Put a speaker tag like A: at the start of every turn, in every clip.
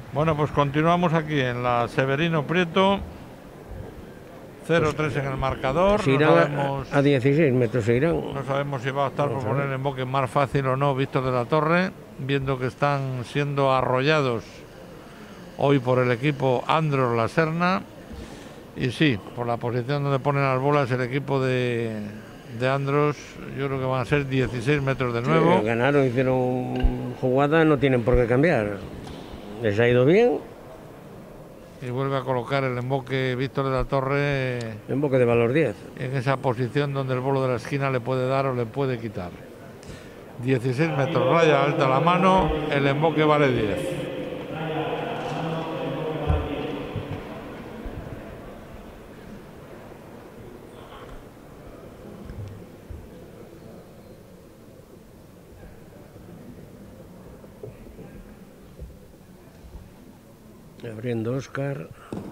A: Bueno, pues continuamos aquí en la Severino Prieto. 0-3 en el marcador.
B: Se irán a 16 metros, se irán.
A: No sabemos si va a optar por poner el emboque más fácil o no Víctor de la Torre, viendo que están siendo arrollados hoy por el equipo Andros La Serna. Y sí, por la posición donde ponen las bolas el equipo de Andros, yo creo que van a ser 16 metros de nuevo.
B: Sí, ganaron, hicieron jugada, no tienen por qué cambiar. Les ha ido bien.
A: Y vuelve a colocar el emboque Víctor de la Torre.
B: Emboque de valor 10.
A: En esa posición donde el bolo de la esquina le puede dar o le puede quitar. 16 metros, raya alta la mano, el emboque vale 10.
B: Abriendo Óscar.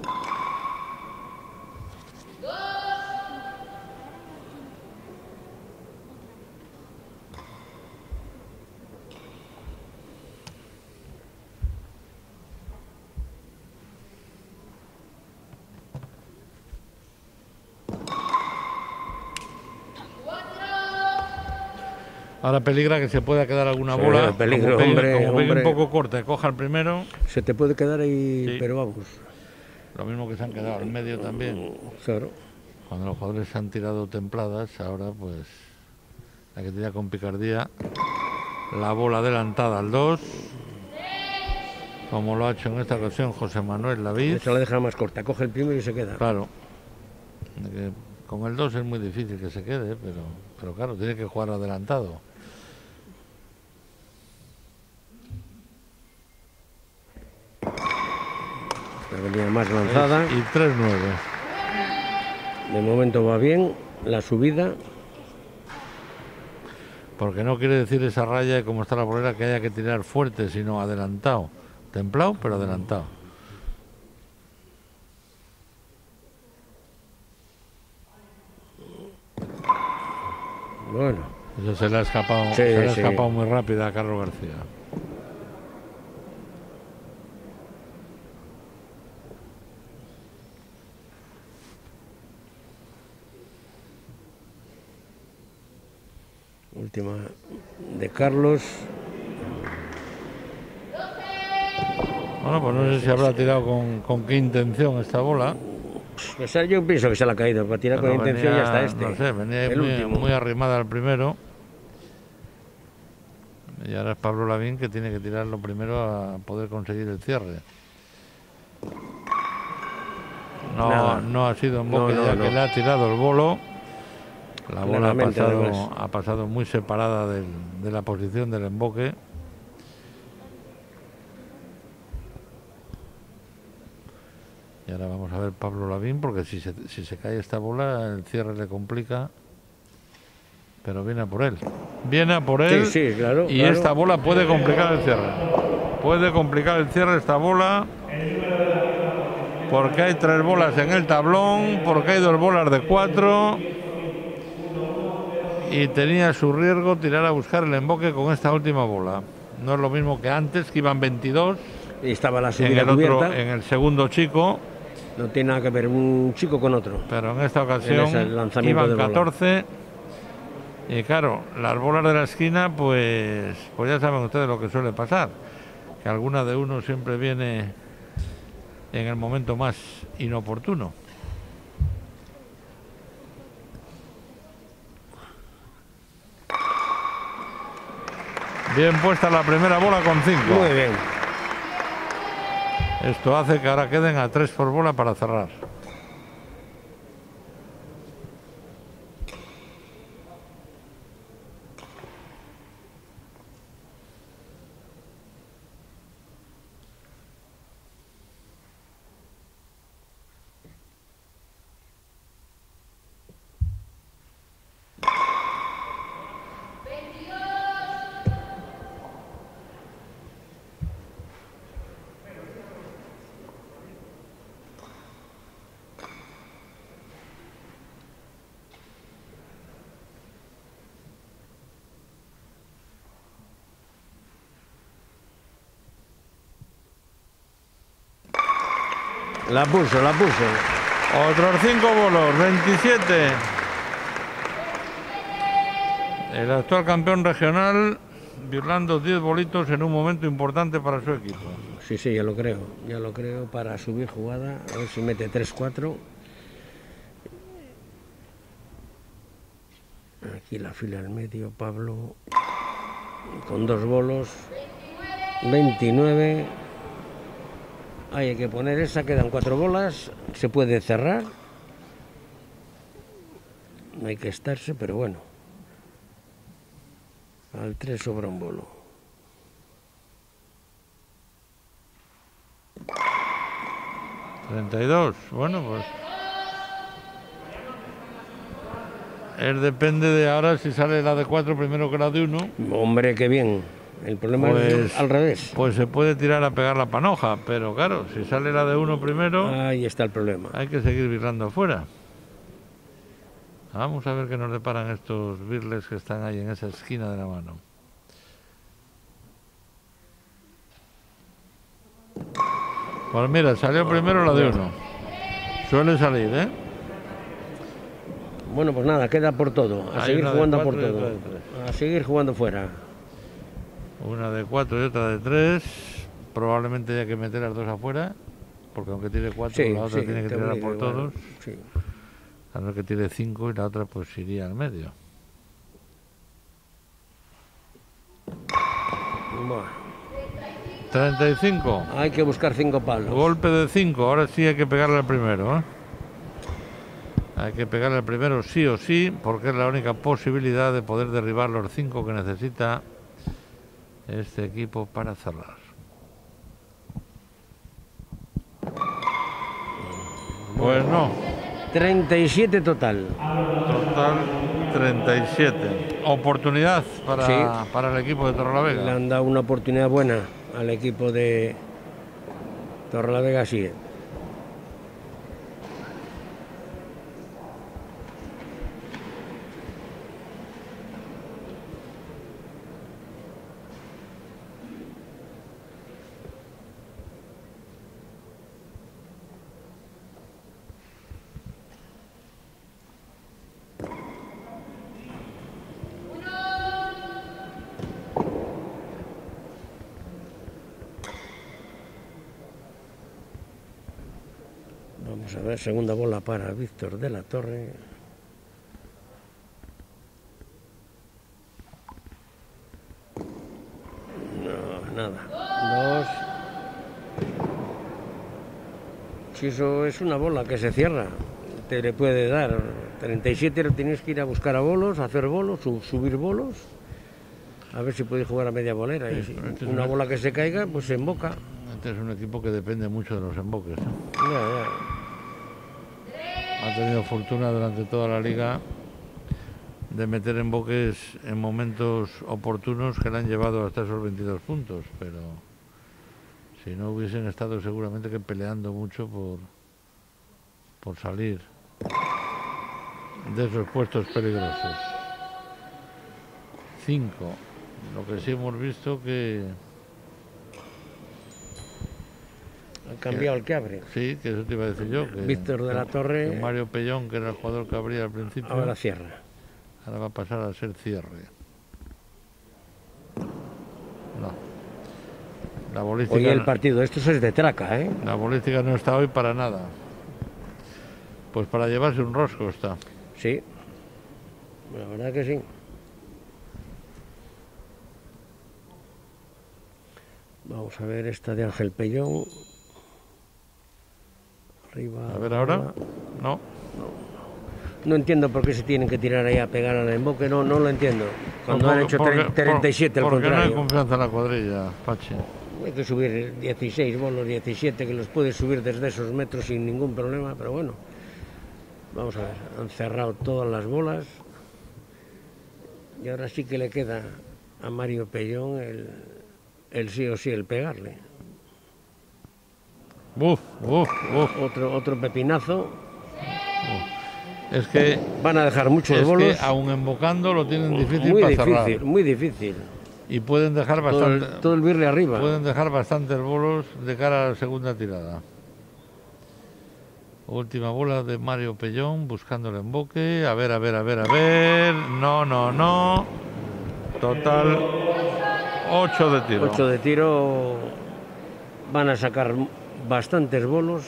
A: Ahora peligra que se pueda quedar alguna bola.
B: Peligro,
A: como
B: hombre.
A: un poco corta, coja el primero.
B: Se te puede quedar ahí, sí. Pero vamos.
A: Lo mismo que se han quedado al medio también.
B: Claro.
A: Cuando los jugadores se han tirado templadas, ahora pues hay que tirar con picardía. La bola adelantada al 2. Como lo ha hecho en esta ocasión José Manuel David.
B: Esa la deja más corta, coge el primero y se queda.
A: Claro. Con el 2 es muy difícil que se quede, pero claro, tiene que jugar adelantado.
B: La venía más lanzada.
A: Y 3-9.
B: De momento va bien la subida.
A: Porque no quiere decir esa raya de cómo está la bolera que haya que tirar fuerte, sino adelantado. Templado, pero adelantado.
B: Bueno.
A: Eso se le ha escapado,
B: sí,
A: se le ha escapado muy rápido a Carlos García.
B: Última de Carlos.
A: Bueno, pues no sé si habrá tirado con qué intención esta bola.
B: Pues yo pienso que se la ha caído. Para tirar con intención ya está este.
A: No sé, venía muy arrimada al primero. Y ahora es Pablo Lavín que tiene que tirarlo primero a poder conseguir el cierre. No ha sido emboque ya que le ha tirado el bolo. La bola ha pasado muy separada de la posición del emboque. Y ahora vamos a ver Pablo Lavín, porque si se cae esta bola, el cierre le complica. Pero viene a por él. Viene a por él.
B: Sí, claro.
A: Y esta bola puede complicar el cierre. Puede complicar el cierre esta bola. Porque hay 3 bolas en el tablón. Porque hay 2 bolas de 4. Y tenía su riesgo tirar a buscar el emboque con esta última bola. No es lo mismo que antes, que iban 22.
B: Y estaba la subida cubierta.
A: En el segundo chico.
B: No tiene nada que ver un chico con otro.
A: Pero en esta ocasión iban 14. Y claro, las bolas de la esquina, pues ya saben ustedes lo que suele pasar. Que alguna de uno siempre viene en el momento más inoportuno. Bien puesta la primera bola con 5.
B: Muy bien.
A: Esto hace que ahora queden a 3 por bola para cerrar.
B: La puso.
A: Otros 5 bolos, 27. El actual campeón regional, birlando 10 bolitos en un momento importante para su equipo.
B: Sí, ya lo creo, para subir jugada, a ver si mete 3-4. Aquí la fila al medio, Pablo, con 2 bolos, 29. Ahí hay que poner esa, quedan 4 bolas, se puede cerrar. No hay que estarse, pero bueno. Al 3 sobra un bolo.
A: $32, bueno, pues él depende de ahora si sale la de 4 primero que la de 1.
B: Hombre, qué bien. El problema es al revés.
A: Pues se puede tirar a pegar la panoja, pero claro, si sale la de 1 primero,
B: ahí está el problema.
A: Hay que seguir birlando afuera. Vamos a ver qué nos deparan estos birles que están ahí en esa esquina de la mano. Pues mira, salió primero la de 1. Suele salir, ¿eh?
B: Bueno, pues nada, queda por todo. A seguir jugando por todo. A seguir jugando fuera.
A: Una de 4 y otra de 3. Probablemente haya que meter las 2 afuera, porque aunque tire 4, la otra tiene que tirar por todos.
B: Sí.
A: A no ser que tire 5 y la otra pues iría al medio.
B: Bueno.
A: 35.
B: Hay que buscar 5 palos.
A: Golpe de 5. Ahora sí hay que pegarle al primero, ¿eh? Hay que pegarle al primero sí o sí, porque es la única posibilidad de poder derribar los 5 que necesita este equipo para cerrar. Pues no.
B: 37 total.
A: Total 37. Oportunidad para el equipo de Torrelavega.
B: Le han dado una oportunidad buena al equipo de Torrelavega, sí. Vamos a ver, segunda bola para Víctor de la Torre. No, nada. 2. Si eso es una bola que se cierra, te le puede dar. 37 lo tienes que ir a buscar a bolos, hacer bolos, subir bolos. A ver si podéis jugar a media bolera. Y si una bola que se caiga, pues se emboca.
A: Este es un equipo que depende mucho de los emboques, ¿no?
B: Ya.
A: Ha tenido fortuna durante toda la liga de meter emboques en momentos oportunos que le han llevado hasta esos 22 puntos, pero si no hubiesen estado seguramente que peleando mucho por salir de esos puestos peligrosos. 5. Lo que sí hemos visto que
B: ha cambiado el que abre.
A: Sí, que eso te iba a decir yo. Que
B: Víctor de la Torre.
A: Que Mario Pellón, que era el jugador que abría al principio.
B: Ahora cierra.
A: Ahora va a pasar a ser cierre. No. La bolística.
B: Hoy el partido, esto es de traca, ¿eh?
A: La bolística no está hoy para nada. Pues para llevarse un rosco está.
B: Sí. La verdad que sí. Vamos a ver esta de Ángel Pellón. Arriba.
A: A ver ahora. No.
B: No entiendo por qué se tienen que tirar ahí a pegar al emboque, no lo entiendo. Cuando han hecho 37 al contrario.
A: Porque no hay confianza en la cuadrilla, Pachi.
B: Hay que subir 16 bolos, 17, que los puedes subir desde esos metros sin ningún problema, pero bueno. Vamos a ver, han cerrado todas las bolas. Y ahora sí que le queda a Mario Pellón el sí o sí, el pegarle. Otro pepinazo.
A: Es que
B: van a dejar muchos bolos.
A: Que aún embocando lo tienen difícil para cerrar.
B: Muy difícil.
A: Y pueden dejar bastante.
B: Todo el birre arriba.
A: Pueden dejar bastantes bolos de cara a la segunda tirada. Última bola de Mario Pellón buscando el emboque. A ver, a ver, a ver, a ver. No, no, no. Total 8 de tiro.
B: 8 de tiro. Van a sacar bastantes bolos.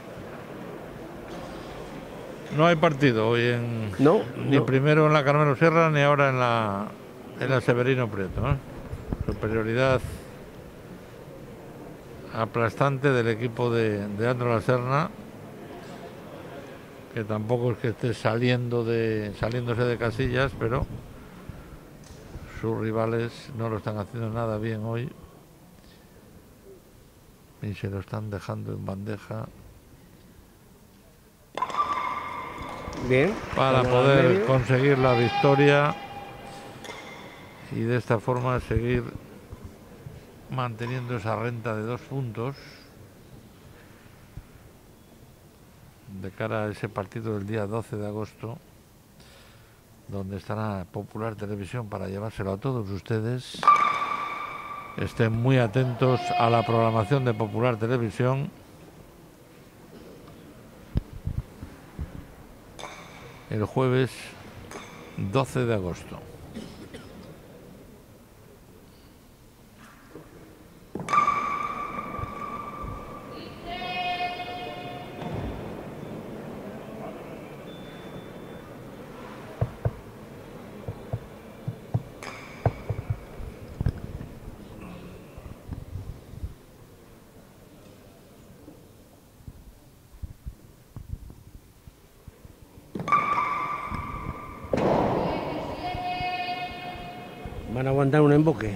A: No hay partido hoy en...
B: No,
A: ni
B: no.
A: primero en la Carmelo Sierra ni ahora en la Severino Prieto, ¿eh? Superioridad aplastante del equipo de Andro La Serna, que tampoco es que esté saliéndose de casillas, pero sus rivales no lo están haciendo nada bien hoy y se lo están dejando en bandeja
B: Bien.
A: para poder conseguir la victoria y de esta forma seguir manteniendo esa renta de 2 puntos de cara a ese partido del día 12 de agosto, donde estará Popular Televisión para llevárselo a todos ustedes. Estén muy atentos a la programación de Popular Televisión. El jueves 12 de agosto.
B: Van a aguantar un emboque.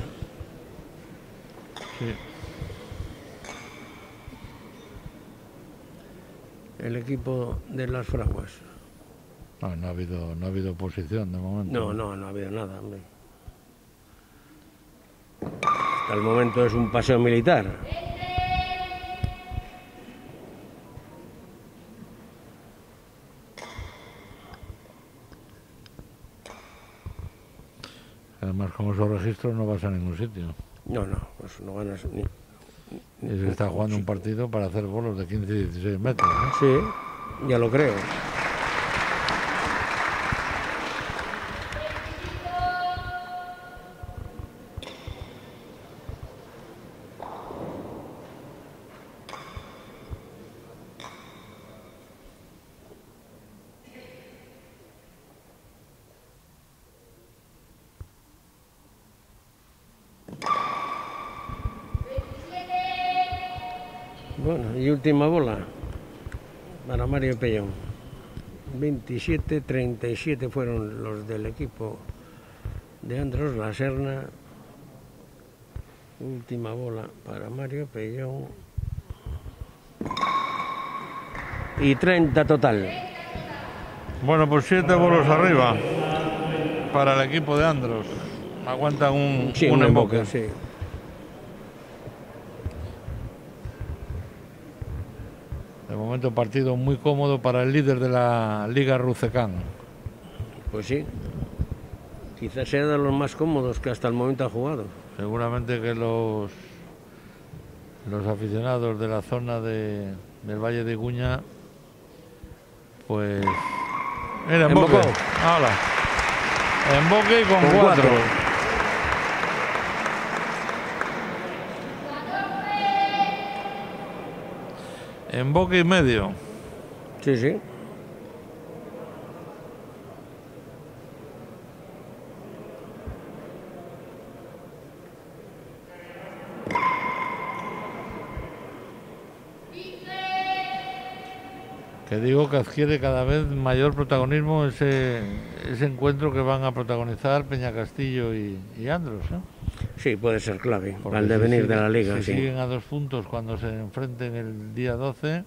A: Sí.
B: El equipo de las Fraguas.
A: No ha habido oposición de momento.
B: No ha habido nada, hombre. Hasta el momento es un paseo militar.
A: Además, como esos registros no vas a ningún sitio.
B: No, pues no ganas ni...
A: Y se está jugando un partido para hacer bolos de 15 y 16 metros, ¿no?
B: Sí, ya lo creo. Bueno, y última bola para Mario Pellón. 27-37 fueron los del equipo de Andros La Serna. Última bola para Mario Pellón. Y 30 total.
A: Bueno, pues 7 bolos arriba para el equipo de Andros. Aguantan un emboque.
B: Sí.
A: De momento partido muy cómodo para el líder de la Liga Rucecán.
B: Pues sí. Quizás sea de los más cómodos que hasta el momento ha jugado.
A: Seguramente que los aficionados de la zona del Valle de Iguña, pues... Mira, emboque. ¡Hala! Emboque con 4. Emboque y medio.
B: Sí.
A: Que digo que adquiere cada vez mayor protagonismo ese encuentro que van a protagonizar Peña Castillo y Andros, ¿eh?
B: Sí, puede ser clave
A: Porque
B: para el devenir de la liga.
A: Si
B: sí.
A: siguen a 2 puntos cuando se enfrenten el día 12,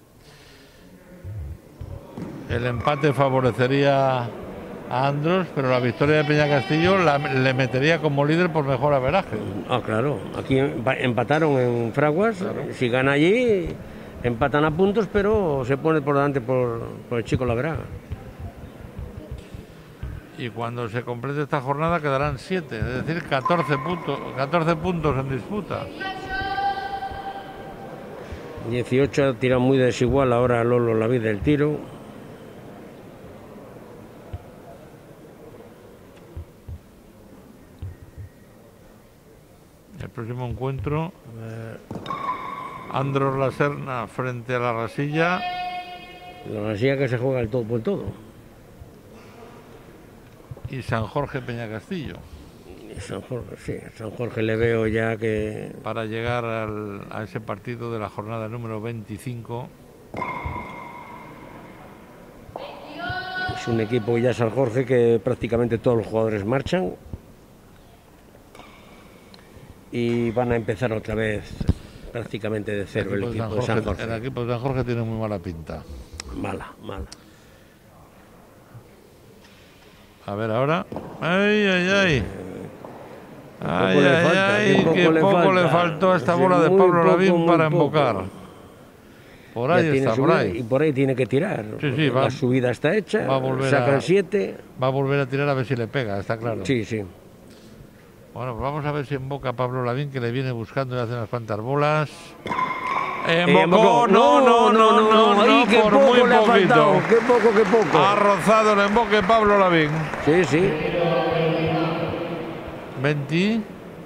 A: el empate favorecería a Andros, pero la victoria de Peña Castillo le metería como líder por mejor averaje.
B: Ah, claro. Aquí empataron en Fraguas. Claro. Si gana allí, empatan a puntos, pero se pone por delante por el Chico Laveraga.
A: Y cuando se complete esta jornada quedarán 7, es decir, 14 puntos en disputa.
B: 18 ha tirado muy desigual ahora Lolo la vida del tiro.
A: El próximo encuentro, Andros La Serna frente a la Rasilla.
B: La Rasilla que se juega el todo por todo.
A: Y San Jorge Peñacastillo.
B: San Jorge, sí, San Jorge le veo ya que...
A: Para llegar a ese partido de la jornada número 25.
B: Es un equipo ya San Jorge que prácticamente todos los jugadores marchan. Y van a empezar otra vez prácticamente de cero el equipo de San Jorge.
A: El equipo de San Jorge tiene muy mala pinta.
B: Mala, mala.
A: A ver ahora. ¡Ay, ay, ay! ¡Ay,
B: le
A: ay,
B: falta,
A: ay! ¡Qué poco le faltó a esta bola de Pablo Lavín para embocar! Por ahí está, por ahí.
B: Y por ahí tiene que tirar.
A: Sí, sí,
B: la subida está hecha,
A: va a volver
B: sacan 7.
A: Va a volver a tirar a ver si le pega, está claro.
B: Sí, sí.
A: Bueno, pues vamos a ver si emboca Pablo Lavín, que le viene buscando y hace unas cuantas bolas. ¡Embocó! No,
B: Ay, qué
A: por
B: poco
A: muy
B: le ha
A: poquito.
B: faltado, qué poco.
A: Ha rozado el emboque Pablo Lavín.
B: Sí, sí.
A: 20...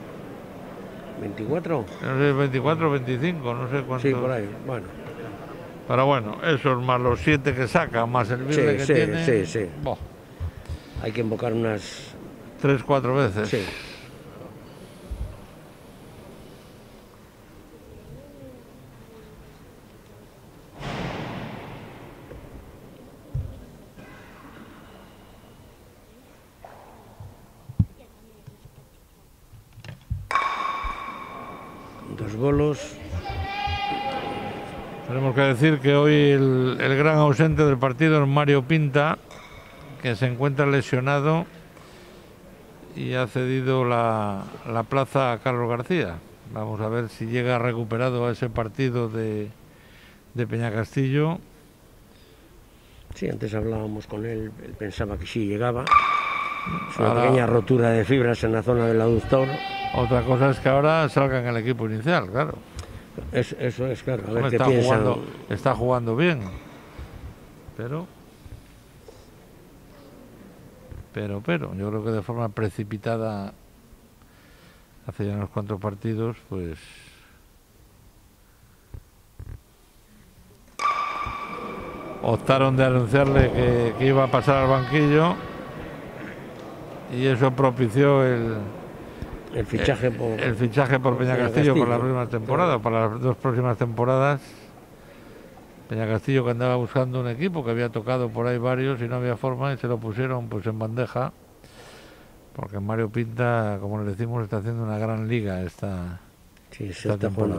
B: 24.
A: No sé, 24, 25, no sé cuánto.
B: Sí, por ahí, bueno.
A: Pero bueno, eso es más los 7 que saca, más el virle que
B: sí,
A: tiene.
B: sí.
A: Boh,
B: Hay que invocar unas...
A: 3, 4 veces.
B: Sí. Dos bolos.
A: Tenemos que decir que hoy el gran ausente del partido es Mario Pinta, que se encuentra lesionado y ha cedido la plaza a Carlos García. Vamos a ver si llega recuperado a ese partido de Peñacastillo.
B: Sí, antes hablábamos con él pensaba que sí llegaba. Es una pequeña rotura de fibras en la zona del aductor.
A: Otra cosa es que ahora salga en el equipo inicial, claro.
B: Eso es, claro. A ver qué piensan.
A: Está jugando bien. Pero, yo creo que de forma precipitada, hace ya unos cuantos partidos, pues... optaron de anunciarle que iba a pasar al banquillo y eso propició el fichaje por Peñacastillo para la próxima temporada, para las 2 próximas temporadas. Peñacastillo, que andaba buscando un equipo, que había tocado por ahí varios y no había forma, y se lo pusieron pues en bandeja, porque Mario Pinta, como le decimos, está haciendo una gran liga esta temporada.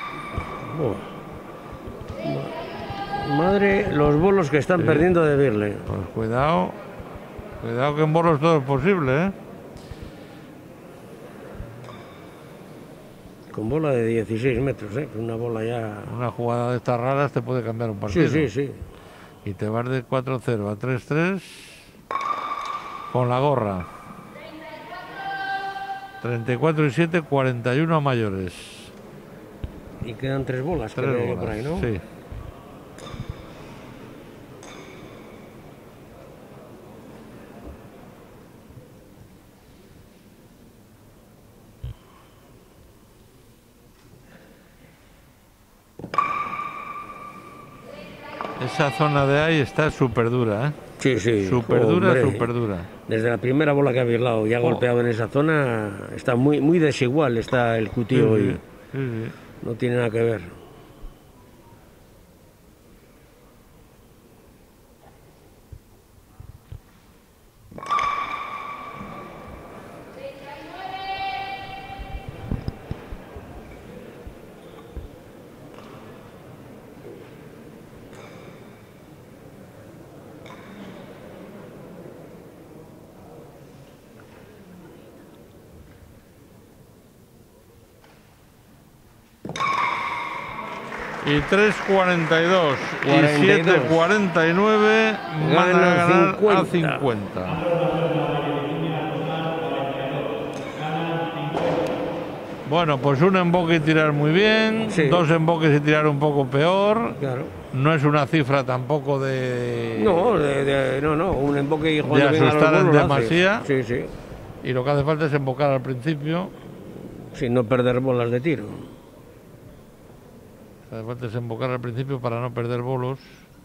B: Madre, los bolos que están perdiendo de Birle.
A: Pues cuidado que en bolos todo es posible, ¿eh?
B: Con bola de 16 metros, ¿eh? Una bola ya...
A: Una jugada de estas raras te puede cambiar un partido.
B: Sí.
A: Y te vas de 4-0 a 3-3 con la gorra. 34 y 7, 41 a mayores.
B: Y quedan 3 bolas, creo, por ahí, ¿no?
A: Sí. Esa zona de ahí está súper dura, ¿eh?
B: Sí.
A: Súper dura.
B: Desde la primera bola que ha birlado y ha golpeado en esa zona, está muy desigual, está el cutío hoy.
A: Sí.
B: No tiene nada que ver.
A: Y 3.42 y 7.49 van a ganar 50. A 50. Bueno, pues un emboque y tirar muy bien,
B: Sí.
A: 2 emboques y tirar un poco peor.
B: Claro.
A: No es una cifra tampoco de...
B: No, no, un emboque y jugando bien a los
A: asustar en
B: bolos lo hace.
A: demasía.
B: Sí, sí.
A: Y lo que hace falta es embocar al principio.
B: Sin no perder bolas de tiro.
A: Lo que hace falta es embocar al principio para no perder bolos.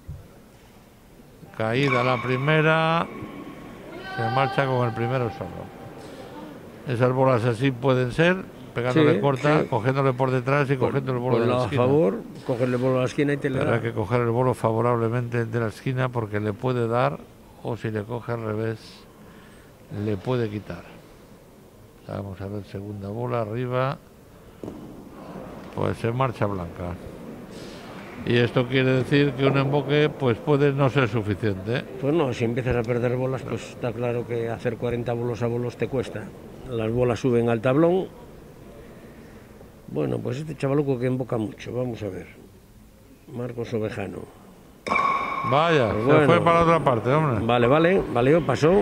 A: Caída la primera. Se marcha con el primero solo. Esas bolas así pueden ser, pegándole
B: Sí,
A: corta,
B: sí.
A: cogiéndole por detrás y cogiendo el bolo de la
B: a
A: esquina.
B: favor, cogerle el bolo a la esquina y te le
A: Pero
B: da.
A: hay que coger el bolo favorablemente de la esquina porque le puede dar, o si le coge al revés, le puede quitar. Vamos a ver, segunda bola arriba, pues se marcha blanca. Y esto quiere decir que un emboque pues puede no ser suficiente.
B: Pues no, si empiezas a perder bolas, pues está claro que hacer 40 bolos a bolos te cuesta. Las bolas suben al tablón. Bueno, pues este chavaluco que emboca mucho, vamos a ver. Marcos Ovejano.
A: Vaya,
B: Pues
A: se
B: bueno.
A: fue para la otra parte, hombre.
B: Vale, pasó.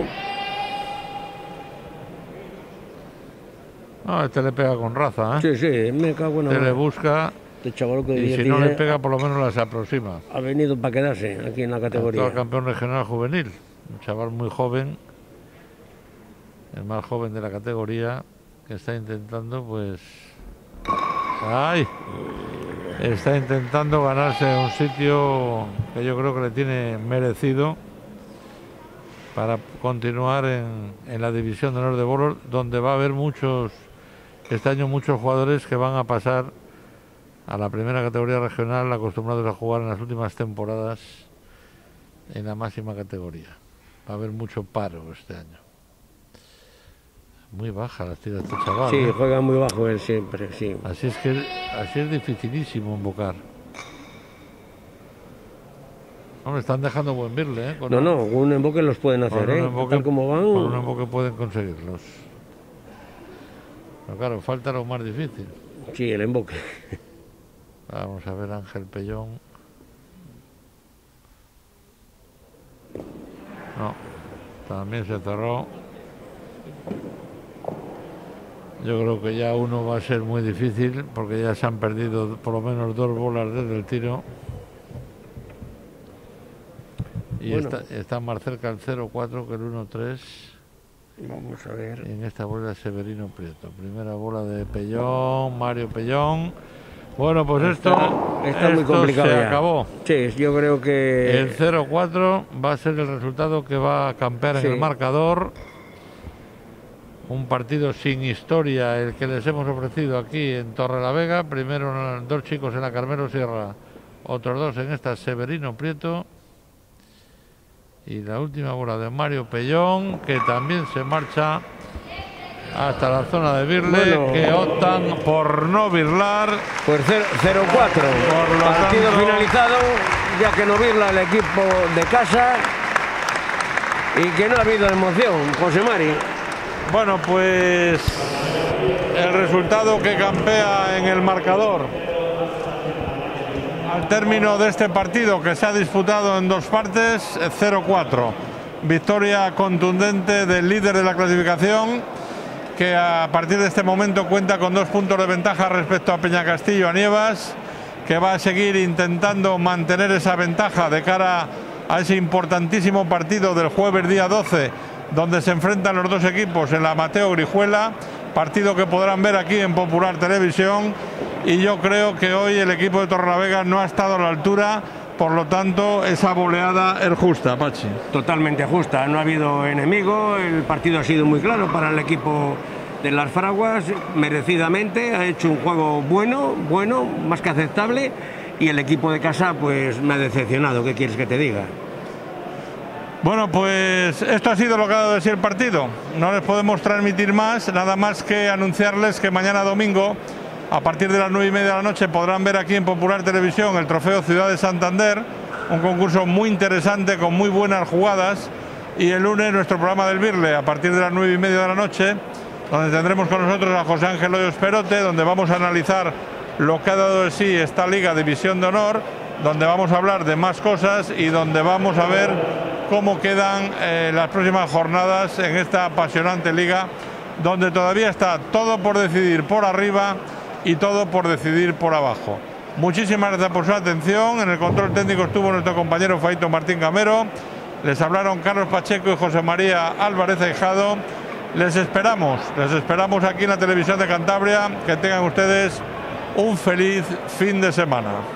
A: No, este le pega con raza, ¿eh?
B: Sí, sí, me cago en
A: Este le
B: la...
A: busca
B: Este chavaluco de
A: y si
B: 16
A: no le pega por lo menos las aproxima.
B: ha venido para quedarse aquí en la categoría.
A: Actual campeón regional juvenil, un chaval muy joven, el más joven de la categoría, que está intentando, pues, ¡ay! Está intentando ganarse un sitio que yo creo que le tiene merecido para continuar en la división de honor de bolos, donde va a haber este año muchos jugadores que van a pasar a la primera categoría regional, acostumbrados a jugar en las últimas temporadas en la máxima categoría. Va a haber mucho paro este año. Muy baja las tiras de este chaval.
B: Sí,
A: ¿eh?
B: juega muy bajo él siempre, sí.
A: Así es dificilísimo embocar. Hombre, están dejando buen birle, ¿eh?
B: No, con un emboque los pueden hacer, ¿eh? Tal como van.
A: Con un emboque pueden conseguirlos. Pero claro, falta lo más difícil.
B: Sí, el emboque.
A: Vamos a ver Ángel Pellón. No, también se cerró. Yo creo que ya uno va a ser muy difícil porque ya se han perdido por lo menos 2 bolas desde el tiro. Y
B: Bueno.
A: está más cerca el 0-4 que el 1-3.
B: Vamos a ver.
A: En esta bola Severino Prieto. Primera bola de Pellón, Mario Pellón. Bueno, pues
B: Está muy complicado
A: se
B: ya.
A: acabó.
B: Sí, yo creo que...
A: El 0-4 va a ser el resultado que va a campear
B: Sí.
A: en el marcador. Un partido sin historia, el que les hemos ofrecido aquí en Torrelavega. Primero 2 chicos en la Carmelo Sierra, otros 2 en esta Severino Prieto. Y la última bola de Mario Pellón, que también se marcha hasta la zona de birle,
B: Bueno.
A: que optan por no birlar.
B: Pues 0-4.
A: Por lo
B: Partido
A: tanto-
B: finalizado, ya que no birla el equipo de casa y que no ha habido emoción, José Mari.
A: Bueno, pues el resultado que campea en el marcador al término de este partido, que se ha disputado en 2 partes, 0-4. Victoria contundente del líder de la clasificación, que a partir de este momento cuenta con 2 puntos de ventaja respecto a Peñacastillo, a Nievas, que va a seguir intentando mantener esa ventaja de cara a ese importantísimo partido del jueves día 12, donde se enfrentan los 2 equipos en la Mateo Grijuela, partido que podrán ver aquí en Popular Televisión. Y yo creo que hoy el equipo de Torrelavega no ha estado a la altura, por lo tanto esa goleada es justa, Pachi.
B: Totalmente justa, no ha habido enemigo, el partido ha sido muy claro para el equipo de las Fraguas, merecidamente, ha hecho un juego bueno, más que aceptable, y el equipo de casa pues me ha decepcionado, ¿qué quieres que te diga?
A: Bueno, pues esto ha sido lo que ha dado de sí el partido. No les podemos transmitir más, nada más que anunciarles que mañana domingo, a partir de las 9:30 de la noche, podrán ver aquí en Popular Televisión el Trofeo Ciudad de Santander, un concurso muy interesante con muy buenas jugadas, y el lunes nuestro programa del Birle a partir de las 9:30 de la noche, donde tendremos con nosotros a José Ángel Hoyos Perote, donde vamos a analizar lo que ha dado de sí esta Liga División de Honor, donde vamos a hablar de más cosas y donde vamos a ver cómo quedan las próximas jornadas en esta apasionante liga donde todavía está todo por decidir por arriba y todo por decidir por abajo. Muchísimas gracias por su atención. En el control técnico estuvo nuestro compañero Faito Martín Gamero. Les hablaron Carlos Pacheco y José María Álvarez Aijado. Les esperamos aquí en la televisión de Cantabria. Que tengan ustedes un feliz fin de semana.